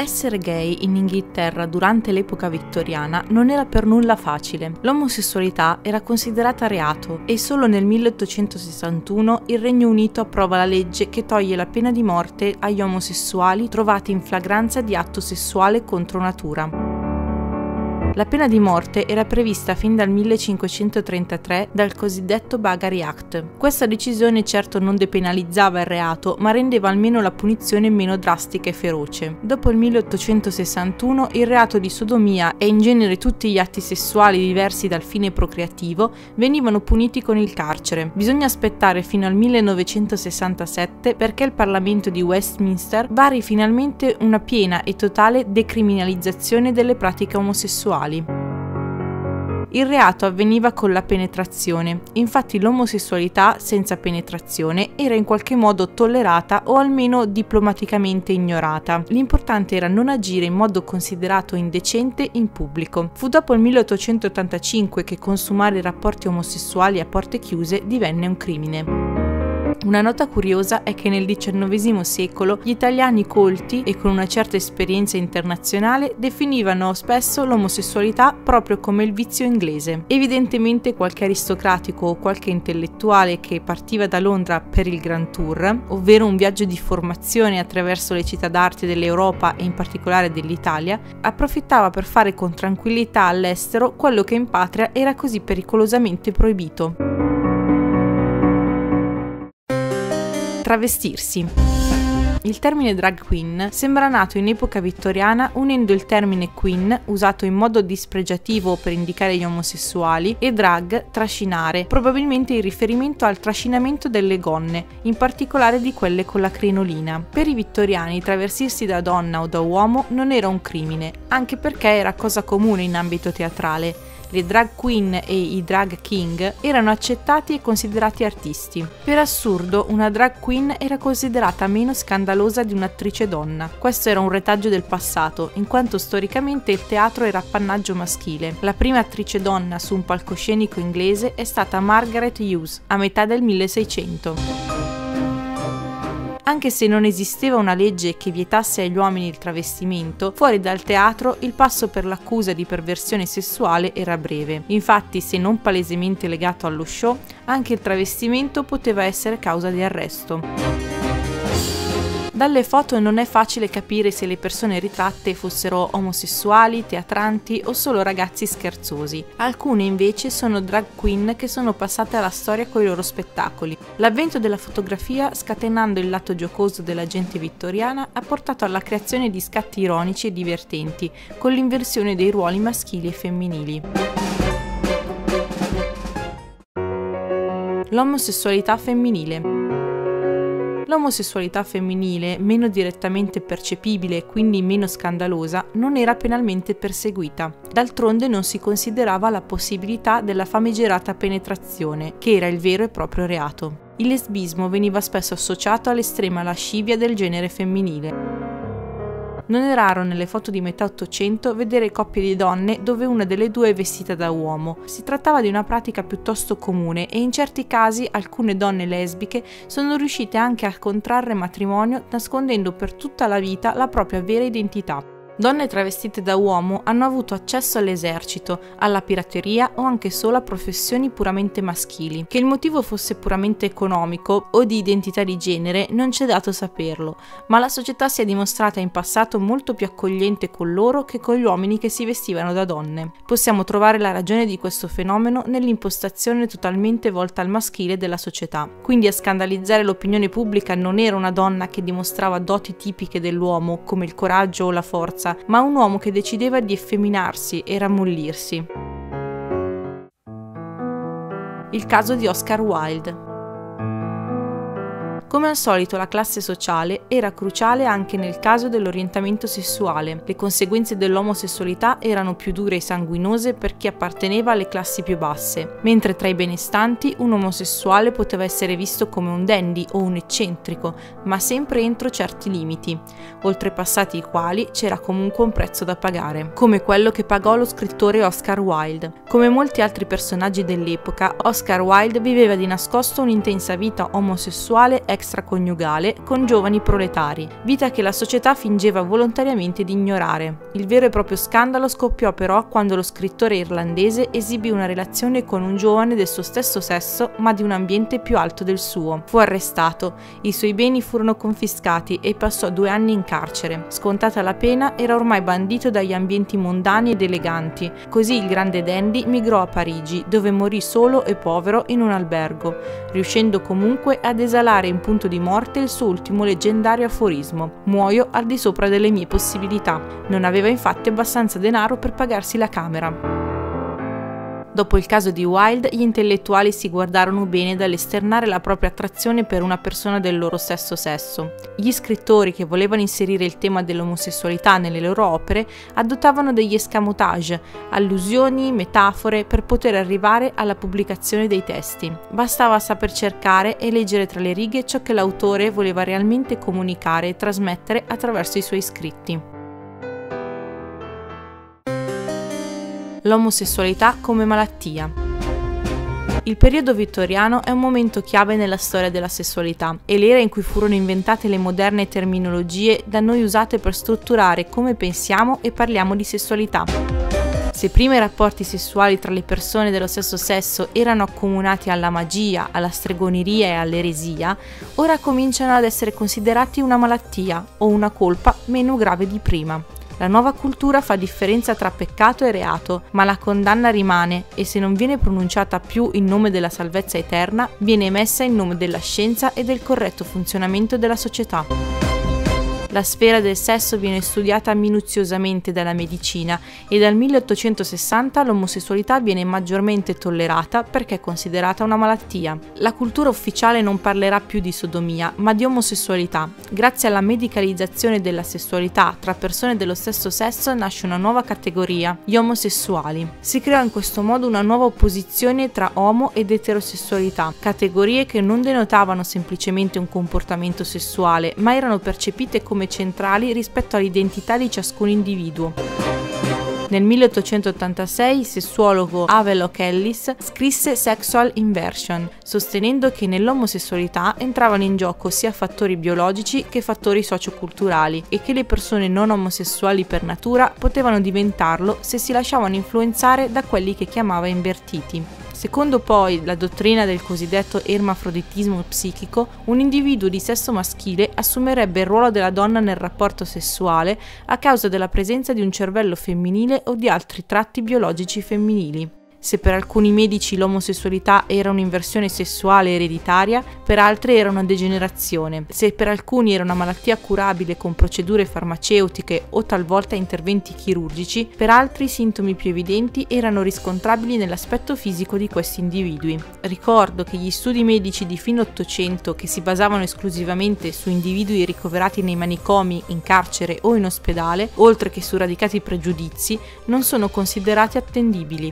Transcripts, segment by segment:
Essere gay in Inghilterra durante l'epoca vittoriana non era per nulla facile. L'omosessualità era considerata reato e solo nel 1861 il Regno Unito approva la legge che toglie la pena di morte agli omosessuali trovati in flagranza di atto sessuale contro natura. La pena di morte era prevista fin dal 1533 dal cosiddetto Bagary Act. Questa decisione certo non depenalizzava il reato, ma rendeva almeno la punizione meno drastica e feroce. Dopo il 1861 il reato di sodomia e in genere tutti gli atti sessuali diversi dal fine procreativo venivano puniti con il carcere. Bisogna aspettare fino al 1967 perché il Parlamento di Westminster vari finalmente una piena e totale decriminalizzazione delle pratiche omosessuali. Il reato avveniva con la penetrazione, infatti l'omosessualità senza penetrazione era in qualche modo tollerata o almeno diplomaticamente ignorata. L'importante era non agire in modo considerato indecente in pubblico. Fu dopo il 1885 che consumare rapporti omosessuali a porte chiuse divenne un crimine. Una nota curiosa è che nel XIX secolo gli italiani colti e con una certa esperienza internazionale definivano spesso l'omosessualità proprio come il vizio inglese. Evidentemente qualche aristocratico o qualche intellettuale che partiva da Londra per il Grand Tour, ovvero un viaggio di formazione attraverso le città d'arte dell'Europa e in particolare dell'Italia, approfittava per fare con tranquillità all'estero quello che in patria era così pericolosamente proibito. Travestirsi. Il termine drag queen sembra nato in epoca vittoriana unendo il termine queen, usato in modo dispregiativo per indicare gli omosessuali, e drag, trascinare, probabilmente in riferimento al trascinamento delle gonne, in particolare di quelle con la crinolina. Per i vittoriani travestirsi da donna o da uomo non era un crimine, anche perché era cosa comune in ambito teatrale. Le drag queen e i drag king erano accettati e considerati artisti. Per assurdo, una drag queen era considerata meno scandalosa di un'attrice donna. Questo era un retaggio del passato, in quanto storicamente il teatro era appannaggio maschile. La prima attrice donna su un palcoscenico inglese è stata Margaret Hughes, a metà del 1600. Anche se non esisteva una legge che vietasse agli uomini il travestimento, fuori dal teatro il passo per l'accusa di perversione sessuale era breve. Infatti, se non palesemente legato allo show, anche il travestimento poteva essere causa di arresto. Dalle foto non è facile capire se le persone ritratte fossero omosessuali, teatranti o solo ragazzi scherzosi. Alcune invece sono drag queen che sono passate alla storia coi loro spettacoli. L'avvento della fotografia, scatenando il lato giocoso della gente vittoriana, ha portato alla creazione di scatti ironici e divertenti, con l'inversione dei ruoli maschili e femminili. L'omosessualità femminile. L'omosessualità femminile, meno direttamente percepibile e quindi meno scandalosa, non era penalmente perseguita. D'altronde non si considerava la possibilità della famigerata penetrazione, che era il vero e proprio reato. Il lesbismo veniva spesso associato all'estrema lascivia del genere femminile. Non è raro nelle foto di metà Ottocento vedere coppie di donne dove una delle due è vestita da uomo. Si trattava di una pratica piuttosto comune e in certi casi alcune donne lesbiche sono riuscite anche a contrarre matrimonio nascondendo per tutta la vita la propria vera identità. Donne travestite da uomo hanno avuto accesso all'esercito, alla pirateria o anche solo a professioni puramente maschili. Che il motivo fosse puramente economico o di identità di genere non c'è dato saperlo, ma la società si è dimostrata in passato molto più accogliente con loro che con gli uomini che si vestivano da donne. Possiamo trovare la ragione di questo fenomeno nell'impostazione totalmente volta al maschile della società. Quindi a scandalizzare l'opinione pubblica non era una donna che dimostrava doti tipiche dell'uomo come il coraggio o la forza, ma un uomo che decideva di effeminarsi e rammollirsi. Il caso di Oscar Wilde. Come al solito la classe sociale era cruciale anche nel caso dell'orientamento sessuale. Le conseguenze dell'omosessualità erano più dure e sanguinose per chi apparteneva alle classi più basse, mentre tra i benestanti un omosessuale poteva essere visto come un dandy o un eccentrico, ma sempre entro certi limiti, oltrepassati i quali c'era comunque un prezzo da pagare, come quello che pagò lo scrittore Oscar Wilde. Come molti altri personaggi dell'epoca, Oscar Wilde viveva di nascosto un'intensa vita omosessuale extraconiugale con giovani proletari, vita che la società fingeva volontariamente di ignorare. Il vero e proprio scandalo scoppiò però quando lo scrittore irlandese esibì una relazione con un giovane del suo stesso sesso ma di un ambiente più alto del suo. Fu arrestato, i suoi beni furono confiscati e passò 2 anni in carcere. Scontata la pena, era ormai bandito dagli ambienti mondani ed eleganti. Così il grande dandy migrò a Parigi, dove morì solo e povero in un albergo, riuscendo comunque ad esalare in punto di morte il suo ultimo leggendario aforismo: muoio al di sopra delle mie possibilità. Non aveva infatti abbastanza denaro per pagarsi la camera. Dopo il caso di Wilde, gli intellettuali si guardarono bene dall'esternare la propria attrazione per una persona del loro stesso sesso. Gli scrittori che volevano inserire il tema dell'omosessualità nelle loro opere adottavano degli escamotage, allusioni, metafore per poter arrivare alla pubblicazione dei testi. Bastava saper cercare e leggere tra le righe ciò che l'autore voleva realmente comunicare e trasmettere attraverso i suoi scritti. L'omosessualità come malattia. Il periodo vittoriano è un momento chiave nella storia della sessualità e l'era in cui furono inventate le moderne terminologie da noi usate per strutturare come pensiamo e parliamo di sessualità. Se prima i rapporti sessuali tra le persone dello stesso sesso erano accomunati alla magia, alla stregoneria e all'eresia, ora cominciano ad essere considerati una malattia o una colpa meno grave di prima. La nuova cultura fa differenza tra peccato e reato, ma la condanna rimane e se non viene pronunciata più in nome della salvezza eterna, viene emessa in nome della scienza e del corretto funzionamento della società. La sfera del sesso viene studiata minuziosamente dalla medicina e dal 1860 l'omosessualità viene maggiormente tollerata perché è considerata una malattia. La cultura ufficiale non parlerà più di sodomia, ma di omosessualità. Grazie alla medicalizzazione della sessualità tra persone dello stesso sesso nasce una nuova categoria, gli omosessuali. Si crea in questo modo una nuova opposizione tra omo ed eterosessualità, categorie che non denotavano semplicemente un comportamento sessuale, ma erano percepite come centrali rispetto all'identità di ciascun individuo. Nel 1886 il sessuologo Havelock Ellis scrisse Sexual Inversion, sostenendo che nell'omosessualità entravano in gioco sia fattori biologici che fattori socioculturali e che le persone non omosessuali per natura potevano diventarlo se si lasciavano influenzare da quelli che chiamava invertiti. Secondo poi la dottrina del cosiddetto ermafroditismo psichico, un individuo di sesso maschile assumerebbe il ruolo della donna nel rapporto sessuale a causa della presenza di un cervello femminile o di altri tratti biologici femminili. Se per alcuni medici l'omosessualità era un'inversione sessuale ereditaria, per altri era una degenerazione. Se per alcuni era una malattia curabile con procedure farmaceutiche o talvolta interventi chirurgici, per altri i sintomi più evidenti erano riscontrabili nell'aspetto fisico di questi individui. Ricordo che gli studi medici di fine Ottocento, che si basavano esclusivamente su individui ricoverati nei manicomi, in carcere o in ospedale, oltre che su radicati pregiudizi, non sono considerati attendibili.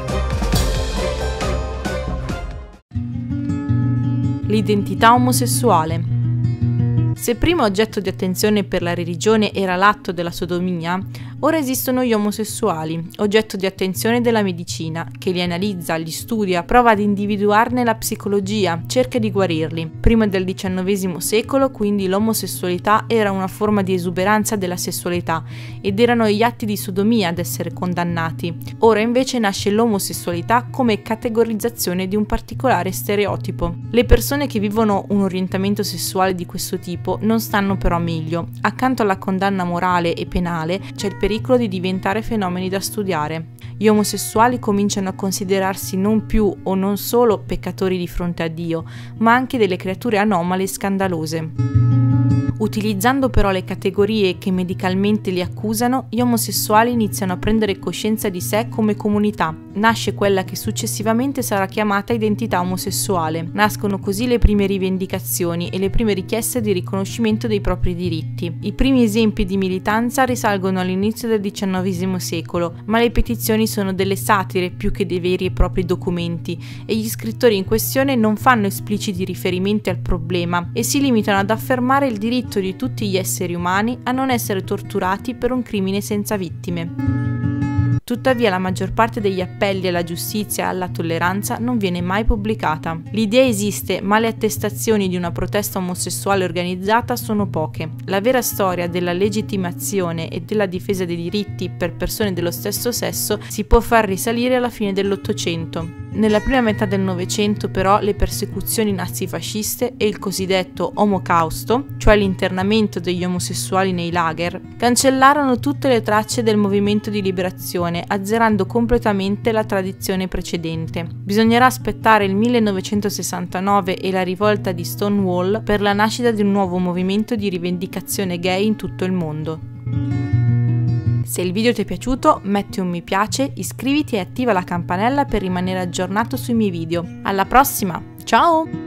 L'identità omosessuale. Se prima oggetto di attenzione per la religione era l'atto della sodomia, ora esistono gli omosessuali, oggetto di attenzione della medicina, che li analizza, li studia, prova ad individuarne la psicologia, cerca di guarirli. Prima del XIX secolo, quindi, l'omosessualità era una forma di esuberanza della sessualità ed erano gli atti di sodomia ad essere condannati. Ora invece nasce l'omosessualità come categorizzazione di un particolare stereotipo. Le persone che vivono un orientamento sessuale di questo tipo non stanno però meglio. Accanto alla condanna morale e penale c'è il pericolo di diventare fenomeni da studiare. Gli omosessuali cominciano a considerarsi non più o non solo peccatori di fronte a Dio, ma anche delle creature anomale e scandalose. Utilizzando però le categorie che medicalmente li accusano, gli omosessuali iniziano a prendere coscienza di sé come comunità. Nasce quella che successivamente sarà chiamata identità omosessuale. Nascono così le prime rivendicazioni e le prime richieste di riconoscimento dei propri diritti. I primi esempi di militanza risalgono all'inizio del XIX secolo, ma le petizioni sono delle satire più che dei veri e propri documenti e gli scrittori in questione non fanno espliciti riferimenti al problema e si limitano ad affermare il diritto di tutti gli esseri umani a non essere torturati per un crimine senza vittime. tuttavia la maggior parte degli appelli alla giustizia e alla tolleranza non viene mai pubblicata. L'idea esiste, ma le attestazioni di una protesta omosessuale organizzata sono poche. La vera storia della legittimazione e della difesa dei diritti per persone dello stesso sesso si può far risalire alla fine dell'Ottocento. Nella prima metà del Novecento però le persecuzioni nazifasciste e il cosiddetto Omocausto, cioè l'internamento degli omosessuali nei lager, cancellarono tutte le tracce del movimento di liberazione, azzerando completamente la tradizione precedente. Bisognerà aspettare il 1969 e la rivolta di Stonewall per la nascita di un nuovo movimento di rivendicazione gay in tutto il mondo. Se il video ti è piaciuto, metti un mi piace, iscriviti e attiva la campanella per rimanere aggiornato sui miei video. Alla prossima, ciao!